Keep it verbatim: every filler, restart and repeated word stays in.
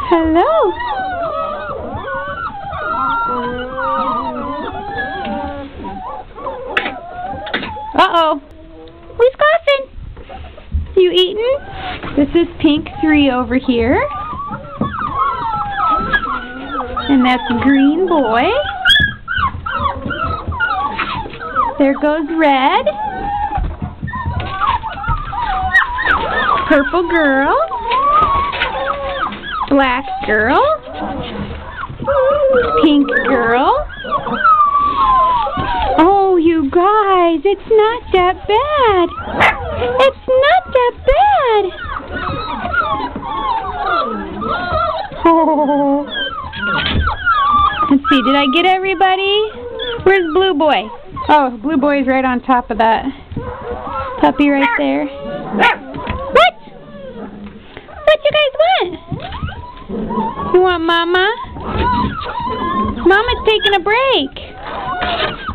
Hello. Uh-oh. Who's coughing? You eating? This is Pink three over here. And that's Green Boy. There goes Red. Purple Girl. Black Girl. Pink Girl. Oh, you guys, it's not that bad. It's not that bad. Oh. Let's see, did I get everybody? Where's Blue Boy? Oh, Blue Boy's right on top of that puppy right there. What? What you guys want? You want Mama? Mama's taking a break.